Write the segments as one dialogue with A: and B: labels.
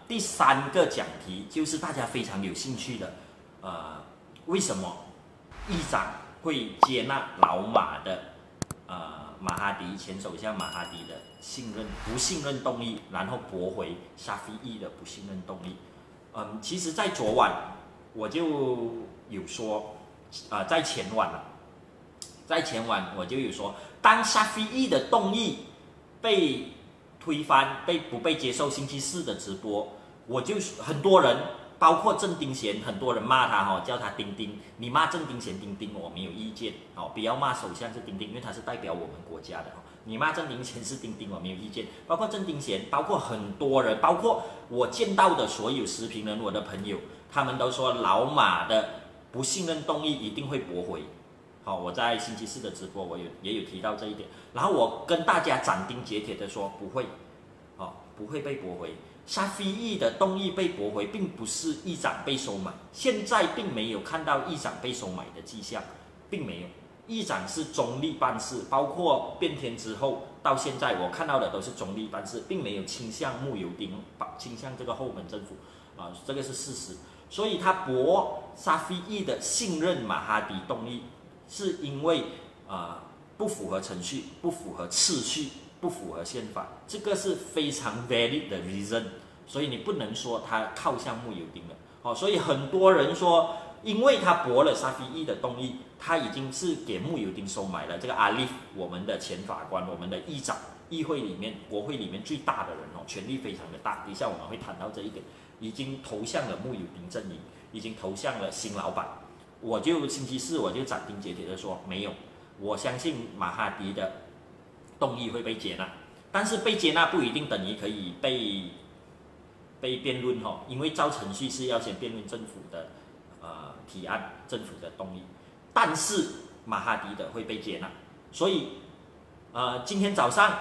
A: 第3个讲题就是大家非常有兴趣的，为什么议长会接纳老马的马哈迪前首相马哈迪的不信任动议，然后驳回沙菲义的不信任动议？其实，在昨晚我就有说，在前晚我就有说，当沙菲义的动议被推翻、不被接受，星期4的直播，我就很多人，包括郑丁贤，很多人骂他叫他丁丁，你骂郑丁贤丁丁，我没有意见不要骂首相是丁丁，因为他是代表我们国家的你骂郑丁贤是丁丁，我没有意见。包括郑丁贤，包括很多人，包括我见到的所有时评人，我的朋友，他们都说老马的不信任动议一定会驳回。我在星期4的直播也有提到这一点，然后我跟大家斩钉截铁的说不会，不会被驳回。沙菲义的动议被驳回，并不是议长被收买，现在并没有看到议长被收买的迹象，并没有。议长是中立办事，包括变天之后到现在，我看到的都是中立办事，并没有倾向慕尤丁，倾向这个后门政府这个是事实。所以他驳沙菲义的信任马哈迪动议，是因为不符合程序、不符合次序、不符合宪法，这个是非常 valid 的 reason。所以你不能说他靠向慕尤丁了。所以很多人说，因为他驳了沙菲义的动议，他已经是给慕尤丁收买了。这个阿利夫，我们的前法官，我们的议长，议会里面、国会里面最大的人权力非常的大。等一下我们会谈到这一点，已经投向了慕尤丁阵营，已经投向了新老板。星期4我就斩钉截铁的说，没有，我相信马哈迪的动议会被接纳，但是被接纳不一定等于可以被辩论因为照程序是要先辩论政府的提案、政府的动议，但是马哈迪的会被接纳，所以今天早上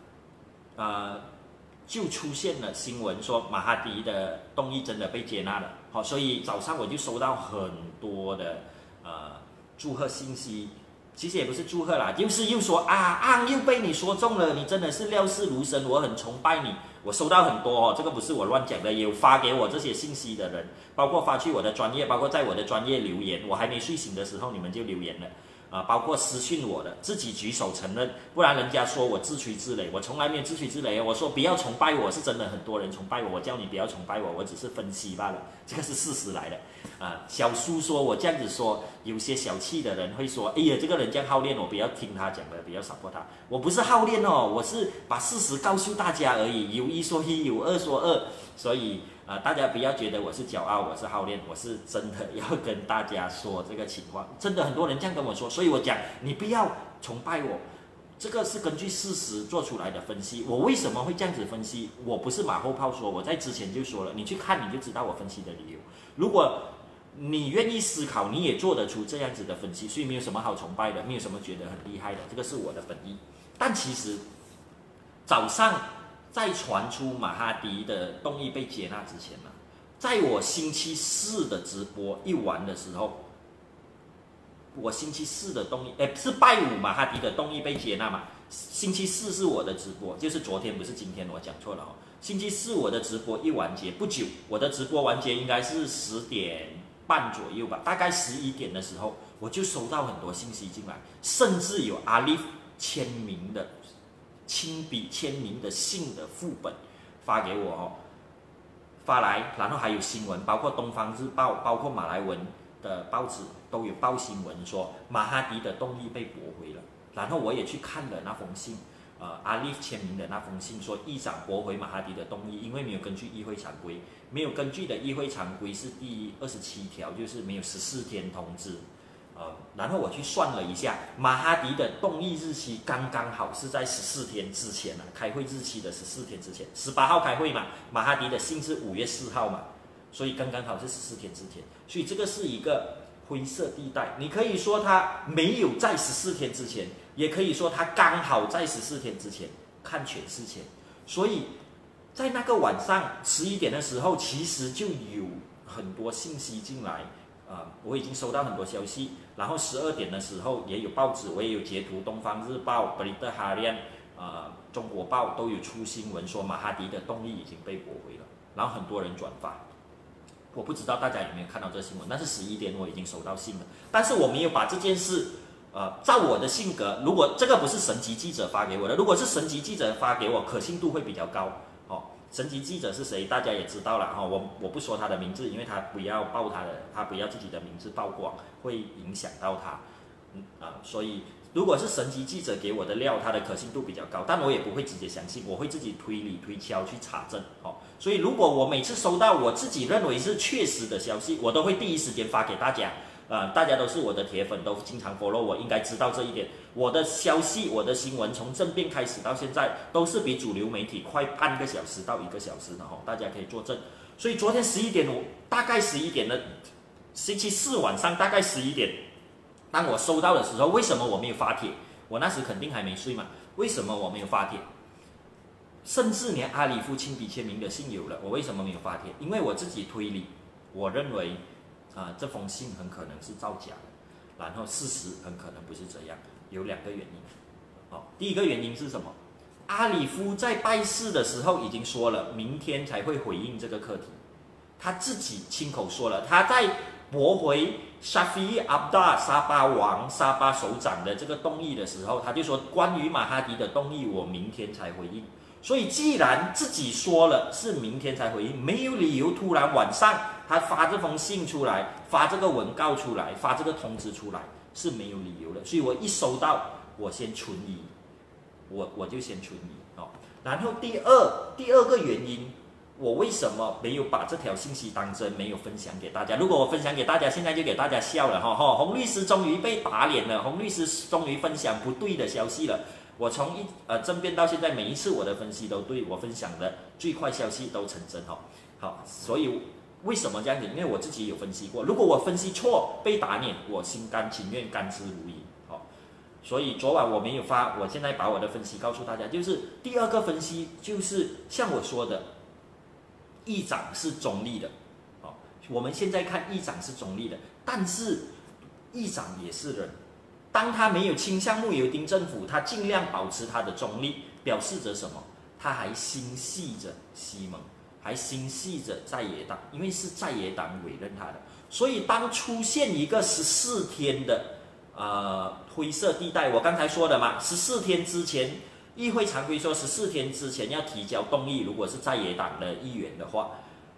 A: 就出现了新闻说马哈迪的动议真的被接纳了，所以早上我就收到很多的祝贺信息，其实也不是祝贺啦，就是又说又被你说中了，你真的是料事如神，我很崇拜你。我收到很多这个不是我乱讲的，也有发给我这些信息的人，包括发去我的专业，包括在我的专业留言，我还没睡醒的时候你们就留言了包括私讯我的，自己举手承认，不然人家说我自吹自擂，我从来没有自吹自擂。我说不要崇拜我，是真的很多人崇拜我，我叫你不要崇拜我，我只是分析罢了，这个是事实来的小叔说我这样子说，有些小气的人会说，哎呀，这个人这样好练，我不要听他讲的，不要扫过他。我不是好练我是把事实告诉大家而已，有一说一，有二说二，所以大家不要觉得我是骄傲，我是好练，我是真的要跟大家说这个情况，真的很多人这样跟我说，所以我讲你不要崇拜我，这个是根据事实做出来的分析。我为什么会这样子分析？我不是马后炮说，我在之前就说了，你去看你就知道我分析的理由。如果你愿意思考，你也做得出这样子的分析，所以没有什么好崇拜的，没有什么觉得很厉害的，这个是我的本意。但其实早上在传出马哈迪的动议被接纳之前在我星期4的直播一完的时候，我星期4的动议是拜五马哈迪的动议被接纳嘛？星期4是我的直播，就是昨天不是今天，我讲错了星期4我的直播一完结不久，我的直播完结应该是10点半左右吧，大概11点的时候，我就收到很多信息进来，甚至有阿利夫签名的亲笔签名的信的副本发给我发来，然后还有新闻，包括东方日报，包括马来文的报纸都有报新闻说马哈迪的动议被驳回了，然后我也去看了那封信。阿利夫签名的那封信说，议长驳回马哈迪的动议，因为没有根据议会常规，没有根据的议会常规是第27条，就是没有14天通知。然后我去算了一下，马哈迪的动议日期刚刚好是在14天之前开会日期的14天之前，18号开会嘛，马哈迪的信是5月4号嘛，所以刚刚好是14天之前，所以这个是一个灰色地带，你可以说它没有在14天之前，也可以说它刚好在14天之前，看全事前。所以在那个晚上11点的时候，其实就有很多信息进来，我已经收到很多消息。然后12点的时候也有报纸，我也有截图，《东方日报》、《Berita Harian》、中国报都有出新闻说马哈迪的动议已经被驳回了。 然后很多人转发。我不知道大家有没有看到这个新闻，但是11点我已经收到信了，但是我没有把这件事，照我的性格，如果这个不是神级记者发给我的，如果是神级记者发给我，可信度会比较高。神级记者是谁，大家也知道了我不说他的名字，因为他不要报他不要自己的名字曝光，会影响到他。所以如果是神级记者给我的料，它的可信度比较高，但我也不会直接相信，我会自己推理推敲去查证。所以如果我每次收到我自己认为是确实的消息，我都会第一时间发给大家。大家都是我的铁粉，都经常 follow 我，应该知道这一点。我的消息、我的新闻从政变开始到现在，都是比主流媒体快半个小时到1个小时的大家可以作证。所以昨天11点，大概11点的星期四晚上，大概11点，当我收到的时候，为什么我没有发帖？我那时肯定还没睡嘛，为什么我没有发帖？甚至连阿里夫亲笔签名的信有了，我为什么没有发帖？因为我自己推理，我认为这封信很可能是造假的，然后事实很可能不是这样，有2个原因。第一个原因是什么？阿里夫在拜四的时候已经说了，明天才会回应这个课题，他自己亲口说了，他在驳回Syafiee Abdah沙巴首长的这个动议的时候，他就说关于马哈迪的动议，我明天才回应。所以既然自己说了是明天才回应，没有理由突然晚上他发这封信出来，发这个文告出来，发这个通知出来，是没有理由的。所以我一收到，我先存疑，我就先存疑。然后第二个原因，我为什么没有把这条信息当真，没有分享给大家？如果我分享给大家，现在就给大家笑了洪律师终于被打脸了，洪律师终于分享不对的消息了。我从政变到现在，每一次我的分析都对，我分享的最快消息都成真所以为什么这样子？因为我自己有分析过，如果我分析错被打脸，我心甘情愿甘之如饴。所以昨晚我没有发，我现在把我的分析告诉大家，就是第二个分析就是像我说的，议长是中立的。我们现在看议长是中立的，但是议长也是人。当他没有倾向慕尤丁政府，他尽量保持他的中立，表示着什么？他还心系着西蒙，还心系着在野党，因为是在野党委任他的。所以当出现一个14天的灰色地带，我刚才说的嘛，14天之前，议会常规说14天之前要提交动议，如果是在野党的议员的话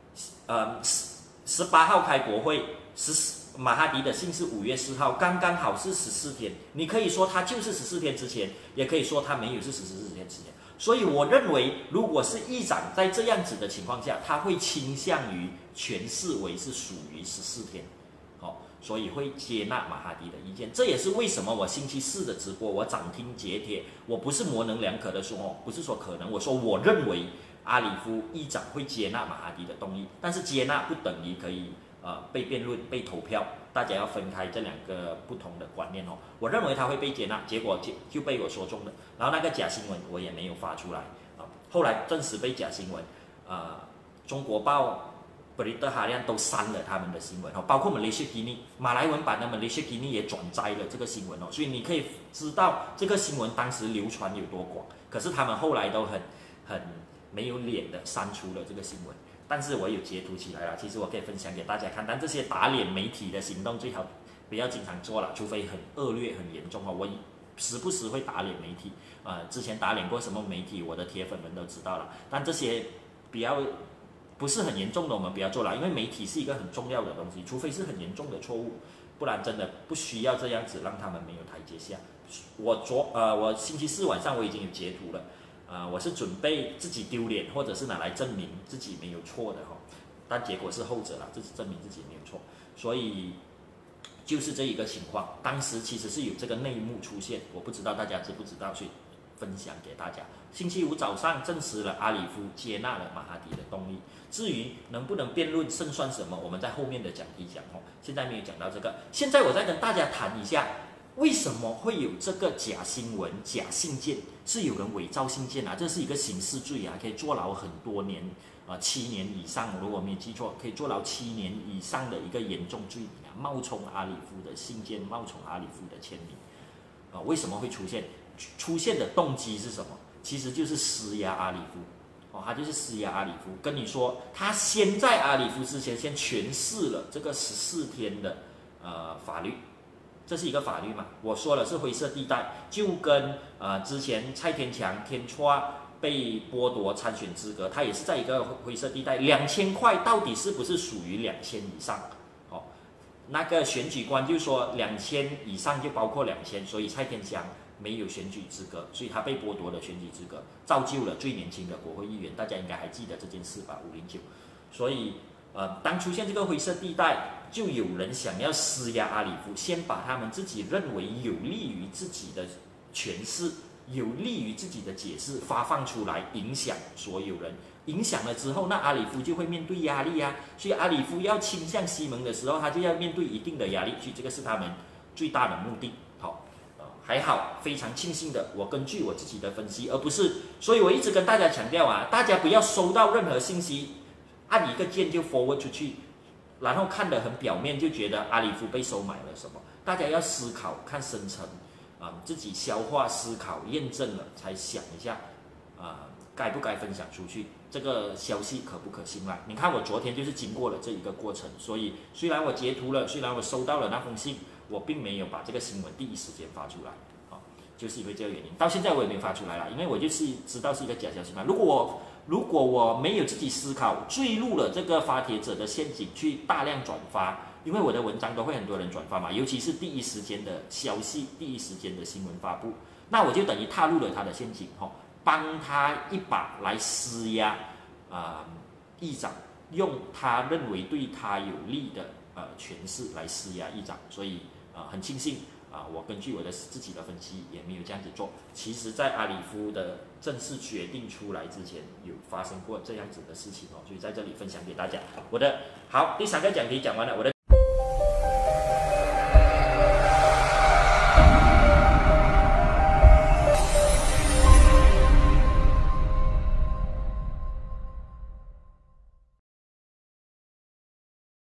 A: ，18号开国会，马哈迪的信是5月4号，刚刚好是14天。你可以说他就是14天之前，也可以说他没有是14天之前。所以我认为，如果是议长在这样子的情况下，他会倾向于诠释为是属于14天，所以会接纳马哈迪的意见。这也是为什么我星期四的直播我斩钉截铁，我不是模棱两可的说不是说可能，我说我认为阿里夫议长会接纳马哈迪的动议，但是接纳不等于可以被辩论、被投票，大家要分开这2个不同的观念我认为他会被接纳，结果就被我说中了。然后那个假新闻我也没有发出来后来证实被假新闻中国报、Berita Harian 都删了他们的新闻包括Malaysia Kini 马来文版的Malaysia Kini 也转载了这个新闻所以你可以知道这个新闻当时流传有多广。可是他们后来都很没有脸的删除了这个新闻。但是我有截图起来了，其实我可以分享给大家看。但这些打脸媒体的行动最好不要经常做了，除非很恶劣、很严重我时不时会打脸媒体之前打脸过什么媒体，我的铁粉们都知道了。但这些不是很严重的，我们不要做了，因为媒体是一个很重要的东西，除非是很严重的错误，不然真的不需要这样子让他们没有台阶下。我星期四晚上我已经有截图了。我是准备自己丢脸，或者是拿来证明自己没有错的但结果是后者了，自己证明自己没有错，所以就是这一个情况。当时其实是有这个内幕出现，我不知道大家知不知道，所以分享给大家。星期五早上证实了阿里夫接纳了马哈迪的动议，至于能不能辩论胜算什么，我们在后面的讲题讲现在没有讲到这个。现在我再跟大家谈一下。为什么会有这个假新闻、假信件？是有人伪造信件这是一个刑事罪可以坐牢很多年7年以上。如果没记错，可以坐牢7年以上的一个严重罪名冒充阿里夫的信件，冒充阿里夫的签名为什么会出现？出现的动机是什么？其实就是施压阿里夫。 哦，他就是施压阿里夫，跟你说他先在阿里夫之前先诠释了这个14天的法律，这是一个法律嘛？我说了是灰色地带，就跟之前蔡天强天错被剥夺参选资格，他也是在一个灰色地带，2000块到底是不是属于2000以上？哦，那个选举官就说2000以上就包括2000，所以蔡天强没有选举资格，所以他被剥夺了选举资格，造就了最年轻的国会议员。大家应该还记得这件事吧？509。所以当出现这个灰色地带，就有人想要施压阿里夫，先把他们自己认为有利于自己的诠释、有利于自己的解释发放出来，影响所有人。影响了之后，那阿里夫就会面对压力啊。所以阿里夫要倾向西蒙的时候，他就要面对一定的压力，所以这个是他们最大的目的。好，还好，非常庆幸的，我根据我自己的分析，而不是，所以我一直跟大家强调啊，大家不要收到任何信息，按一个键就 forward 出去，然后看得很表面，就觉得阿里夫被收买了什么。大家要思考，看深层，自己消化、思考、验证了，才想一下，该不该分享出去，这个消息可不可信赖？你看我昨天就是经过了这一个过程，所以虽然我截图了，虽然我收到了那封信，我并没有把这个新闻第一时间发出来，就是因为这个原因，到现在我也没发出来了，因为我就是知道是一个假消息嘛。如果我没有自己思考，坠入了这个发帖者的陷阱，去大量转发，因为我的文章都会很多人转发嘛，尤其是第一时间的消息、第一时间的新闻发布，那我就等于踏入了他的陷阱，帮他一把来施压议长，用他认为对他有利的诠释来施压议长，所以很庆幸。我根据我的自己的分析，也没有这样子做。其实，在阿里夫的正式决定出来之前，有发生过这样子的事情所以在这里分享给大家。好，第3个讲题讲完了，我的